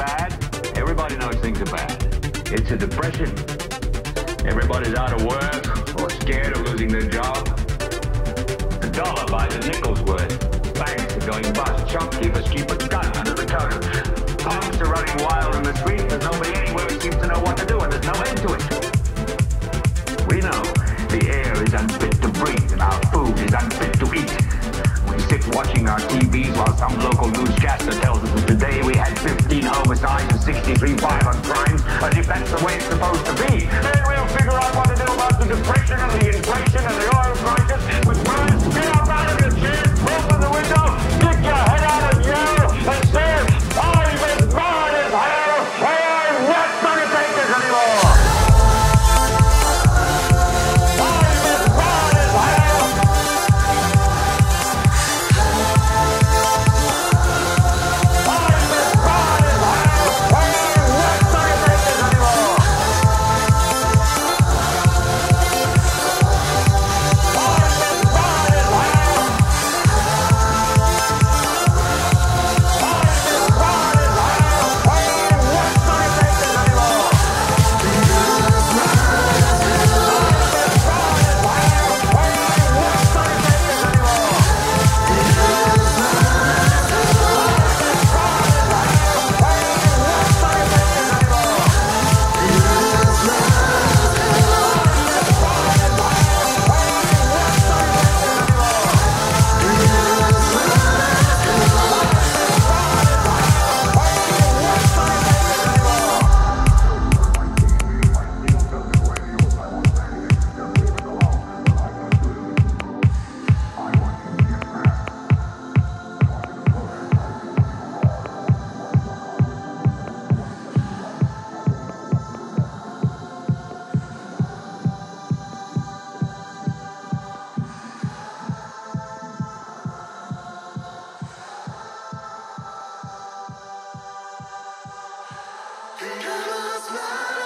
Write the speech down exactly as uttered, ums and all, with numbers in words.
bad? Everybody knows things are bad. It's a depression. Everybody's out of work or scared of losing their job. A dollar buys a nickel's worth. Banks are going bust. Shopkeepers keep a gun under the coat. Punks are running wild in the streets. There's nobody anywhere who seems to know what to do, and there's no end to it. We know the air is unfit to breathe and our food is unfit to eat. We sit watching our T Vs while some local newscaster tells us that today we had fifteen homicides and sixty-three violent crimes, as if that's the way it's supposed to be. Then we'll figure out what to do about the depression and the inflation and the oil crisis. But first, get up out of your chair, open the window, stick your head out and yell, and say, I'm as bad as hell, and I'm not going to take this anymore. Love.